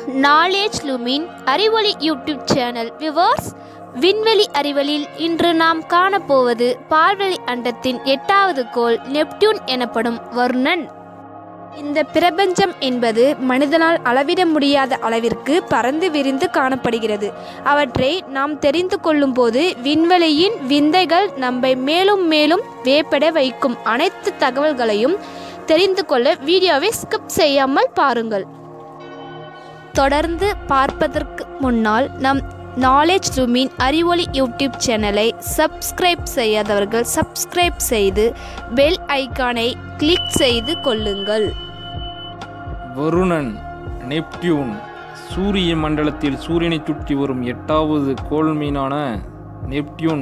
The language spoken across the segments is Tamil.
நாலேஜ் லூமின் அறிவொளி யூடியூப் சேனல் வியூவர்ஸ், விண்வெளி அறிவலில் இன்று நாம் காணப்போவது பால்வெளி அண்டத்தின் 8வது கோள் நெப்டியூன் எனப்படும் வருணன். இந்த பிரபஞ்சம் என்பது மனிதனால் அளவிட முடியாத அளவிற்கு பறந்து விரிந்து காணப்படுகிறது. அவற்றை நாம் தெரிந்து கொள்ளும் போது விண்வெளியின் விந்தைகள் நம்மை மேலும் மேலும் வியப்பட வைக்கும். அனைத்து தகவல்களையும் தெரிந்து கொள்ள வீடியோவை ஸ்கிப் செய்யாமல் பாருங்கள். தொடர்ந்து பார்ப்பதற்கு முன்னால் நம் நாலேஜ் லூமின் அறிவொளி யூடியூப் சேனலை சப்ஸ்கிரைப் செய்யாதவர்கள் சப்ஸ்கிரைப் செய்து பெல் ஐகானை கிளிக் செய்து கொள்ளுங்கள். வருணன் நெப்டியூன் சூரிய மண்டலத்தில் சூரியனை சுற்றி வரும் 8வது கோள்மீனான நெப்டியூன்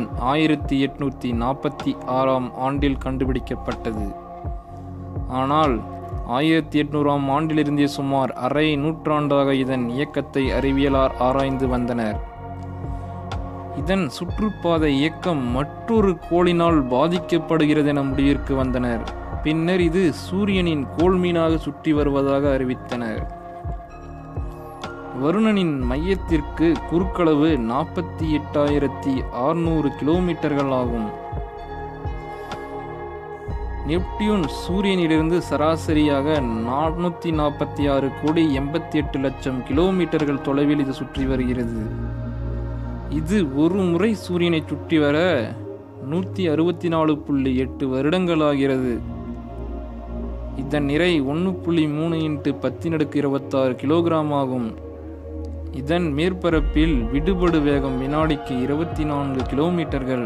1846ஆம் ஆண்டில் கண்டுபிடிக்கப்பட்டது. ஆனால் 1800ஆம் ஆண்டிலிருந்தே சுமார் அரை நூற்றாண்டாக இதன் இயக்கத்தை அறிவியலார் ஆராய்ந்து வந்தனர். இதன் சுற்றுப்பாதை இயக்கம் மற்றொரு கோளினால் பாதிக்கப்படுகிறது என முடிவிற்கு வந்தனர். பின்னர் இது சூரியனின் கோள்மீனாக சுற்றி வருவதாக அறிவித்தனர். வருணனின் மையத்திற்கு குறுக்களவு 48,600 கிலோமீட்டர்கள் ஆகும். நெப்டியூன் சூரியனிலிருந்து சராசரியாக 446,88,00,000 கிலோமீட்டர்கள் தொலைவில் இது சுற்றி வருகிறது. இது ஒரு முறை சூரியனை சுற்றி வர 164.8 வருடங்களாகிறது. இதன் நிறை 1.3 × 1026 கிலோகிராம் ஆகும். இதன் மேற்பரப்பில் விடுபடு வேகம் வினாடிக்கு 24 கிலோமீட்டர்கள்.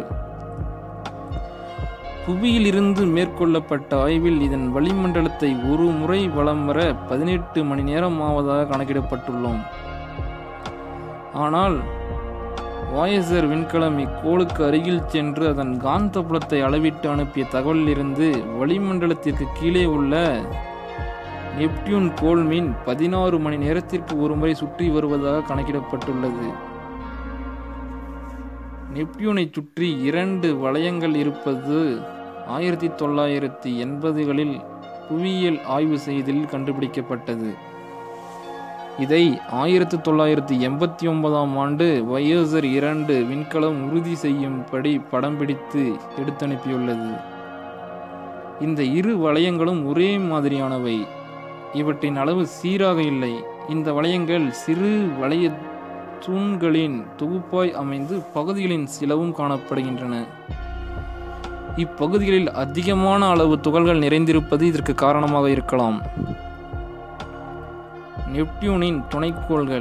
புவியில் இருந்து மேற்கொள்ளப்பட்ட ஆய்வில் இதன் வளிமண்டலத்தை ஒரு முறை வலம் வர 18 மணி நேரம் ஆவதாக கணக்கிடப்பட்டுள்ளோம். ஆனால் வாயேஜர் விண்கலம் இக்கோளுக்கு அருகில் சென்று அதன் காந்தப்புலத்தை அளவிட்டு அனுப்பிய தகவலிலிருந்து வளிமண்டலத்திற்கு கீழே உள்ள நெப்டியூன் கோள்மீன் 16 மணி நேரத்திற்கு ஒருமுறை சுற்றி வருவதாக கணக்கிடப்பட்டுள்ளது. நெப்டியூனை சுற்றி 2 வளையங்கள் இருப்பது 1980களில் புவியியல் ஆய்வு செய்தலில் கண்டுபிடிக்கப்பட்டது. இதை 1989ஆம் ஆண்டு வாயேஜர் 2 விண்கலம் உறுதி செய்யும்படி படம் பிடித்து எடுத்தனுப்பியுள்ளது. இந்த 2 வளையங்களும் ஒரே மாதிரியானவை. இவற்றின் அளவு சீராக இல்லை. இந்த வளையங்கள் சிறு வளைய தூண்களின் தொகுப்பாய் அமைந்து பகுதிகளின் சிலவும் காணப்படுகின்றன. இப்பகுதிகளில் அதிகமான அளவு துகள்கள் நிறைந்திருப்பது இதற்கு காரணமாக இருக்கலாம். நெப்டியூனின் துணைக்கோள்கள்.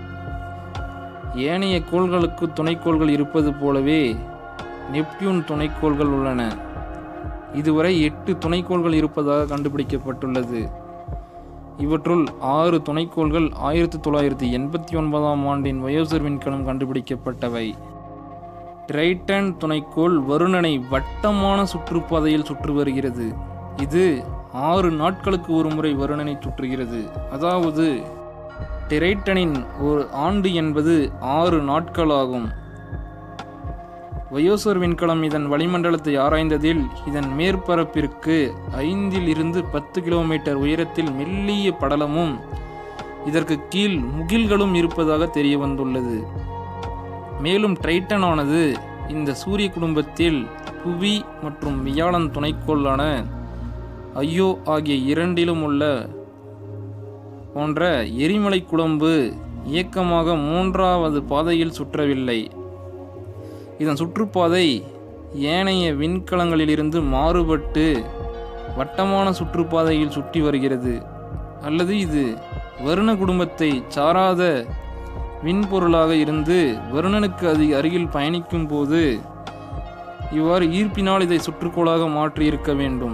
ஏனைய கோள்களுக்கு துணைக்கோள்கள் இருப்பது போலவே நெப்டியூன் துணைக்கோள்கள் உள்ளன. இதுவரை 8 துணைக்கோள்கள் இருப்பதாக கண்டுபிடிக்கப்பட்டுள்ளது. இவற்றுள் 6 துணைக்கோள்கள் 1989ஆம் ஆண்டின் வாயேஜர் விண்கலம் கண்டுபிடிக்கப்பட்டவை. டைட்டன் துணைக்கோள் வருணனை வட்டமான சுற்றுப்பாதையில் சுற்றி வருகிறது. இது 6 நாட்களுக்கு ஒரு முறை வருணனை சுற்றுகிறது. அதாவது டைட்டனின் ஒரு ஆண்டு என்பது 6 நாட்கள் ஆகும். வாயேஜர் விண்கலம் இதன் வளிமண்டலத்தை ஆராய்ந்ததில் இதன் மேற்பரப்பிற்கு 5 இருந்து 10 கிலோமீட்டர் உயரத்தில் மெல்லிய படலமும் இதற்கு கீழ் முகில்களும் இருப்பதாக தெரிய வந்துள்ளது. மேலும் டைட்டனானது இந்த சூரிய குடும்பத்தில் புவி மற்றும் வியாழன் துணைக்கோளான ஐயோ ஆகிய 2லும் உள்ள போன்ற எரிமலை குழம்பு இயக்கமாக 3வது பாதையில் சுற்றவில்லை. இதன் சுற்றுப்பாதை ஏனைய விண்கலங்களிலிருந்து மாறுபட்டு வட்டமான சுற்றுப்பாதையில் சுற்றி வருகிறது. அல்லது இது வருண குடும்பத்தை சாராத விண்பொருளாக இருந்து வருணனுக்கு அருகில் பயணிக்கும் போது இவ்வாறு ஈர்ப்பினால் இதை சுற்றுக்கோளாக மாற்றி இருக்க வேண்டும்.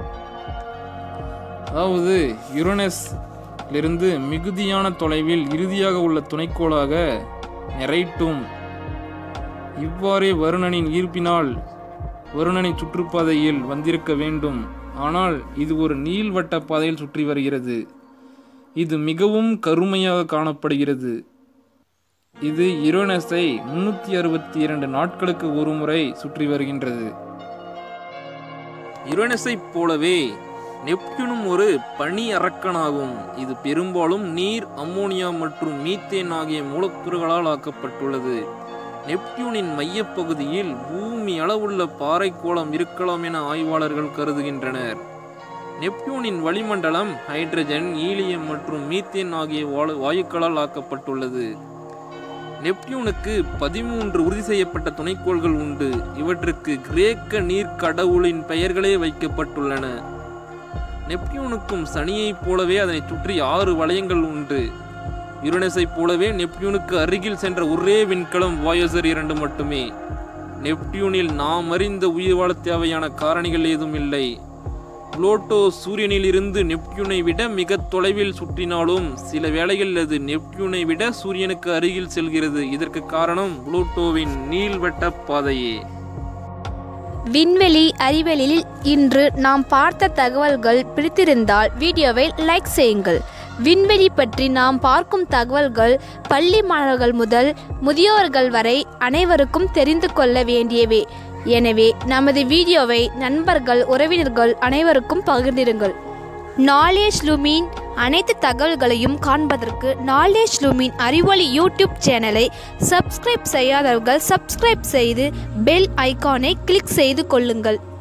அதாவது யுரேனஸிலிருந்து மிகுதியான தொலைவில் இறுதியாக உள்ள துணைக்கோளாக நெப்டியூன் இவ்வாறே வருணனின் ஈர்ப்பினால் வருணனை சுற்றுப்பாதையில் வந்திருக்க வேண்டும். ஆனால் இது ஒரு நீள்வட்ட பாதையில் சுற்றி வருகிறது. இது மிகவும் கருமையாக காணப்படுகிறது. இது யுரேனஸை 362 நாட்களுக்கு ஒரு முறை சுற்றி வருகின்றது. யுரேனஸை போலவே நெப்டியூனும் ஒரு பனி அரக்கனாகும். இது பெரும்பாலும் நீர், அம்மோனியா மற்றும் மீத்தேன் ஆகிய மூலக்கூறுகளால் ஆக்கப்பட்டுள்ளது. நெப்டியூனின் மையப்பகுதியில் பூமி அளவுள்ள பாறைக்கோளம் இருக்கலாம் என ஆய்வாளர்கள் கருதுகின்றனர். நெப்டியூனின் வளிமண்டலம் ஹைட்ரஜன், ஈலியம் மற்றும் மீத்தேன் ஆகிய வாயுக்களால் ஆக்கப்பட்டுள்ளது. நெப்டியூனுக்கு 13 உறுதி செய்யப்பட்ட துணைக்கோள்கள் உண்டு. இவற்றுக்கு கிரேக்க நீர் கடவுளின் பெயர்களே வைக்கப்பட்டுள்ளன. நெப்டியூனுக்கும் சனியைப் போலவே அதனை சுற்றி 6 வளையங்கள் உண்டு. யுரேனஸை போலவே நெப்டியூனுக்கு அருகில் சென்ற ஒரே விண்கலம் வாயேஜர் 2 மட்டுமே. நெப்டியூனில் நாம் அறிந்த உயிர் வாழ தேவையான காரணிகள் ஏதும் இல்லை. புளூட்டோ சூரியனில் இருந்து நெப்டியூனை விட மிக தொலைவில் சுற்றினாலும் சில வேளைகளில் அது நெப்டியூனை விட சூரியனுக்கு அருகில் செல்கிறது. இதற்கு காரணம் புளூட்டோவின் நீள்வட்ட பாதையே. விண்வெளி அறிவியலில் இன்று நாம் பார்த்த தகவல்கள் பிடித்திருந்தால் வீடியோவை லைக் செய்யுங்கள். விண்வெளி பற்றி நாம் பார்க்கும் தகவல்கள் பள்ளி மாணவர்கள் முதல் முதியோர்கள் வரை அனைவருக்கும் தெரிந்து கொள்ள வேண்டியவை. எனவே நமது வீடியோவை நண்பர்கள், உறவினர்கள் அனைவருக்கும் பகிர்ந்திடுங்கள். நாலேஜ் லூமின் அனைத்து தகவல்களையும் காண்பதற்கு நாலேஜ் லூமின் அறிவொளி யூடியூப் சேனலை சப்ஸ்கிரைப் செய்யாதவர்கள் சப்ஸ்கிரைப் செய்து பெல் ஐகானை கிளிக் செய்து கொள்ளுங்கள்.